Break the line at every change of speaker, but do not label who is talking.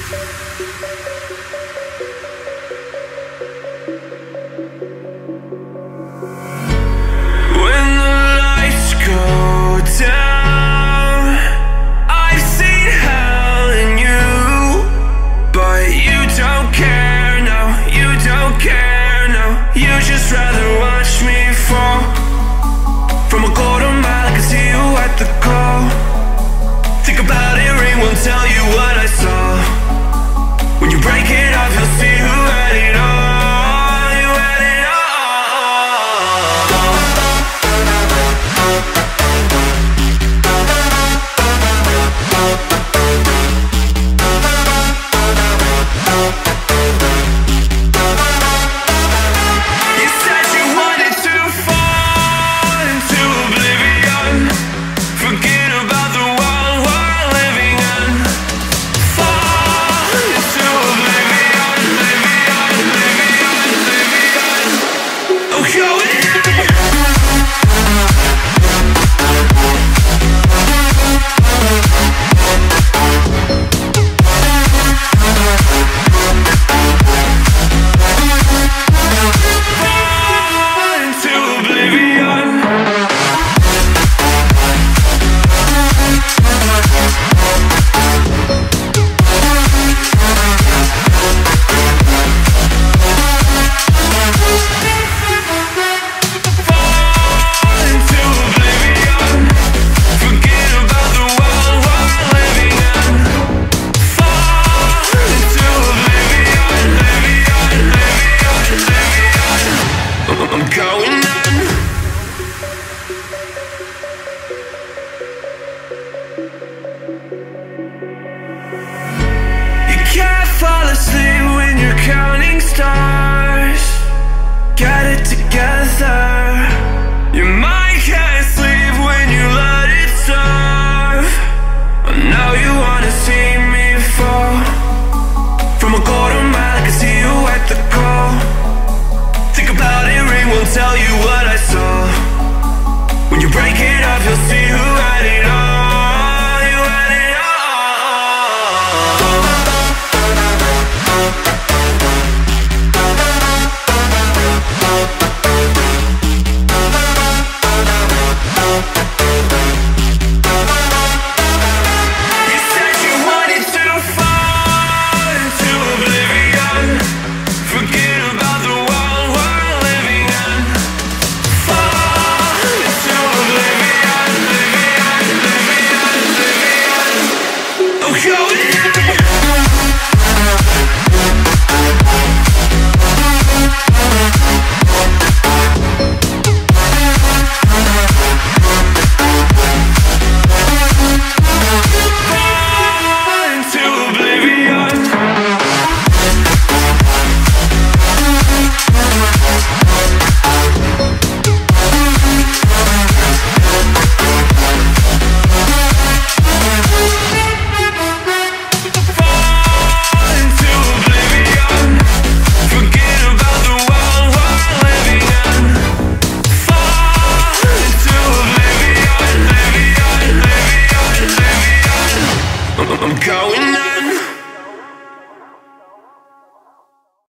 You just rather watch me fall from a quarter mile. I can see you at the call. Think about it, ring won't tell you what I saw. When you break it off, you'll see who had it all. You had it all. Fall asleep when you're counting stars. Get it together. Your mind can't sleep.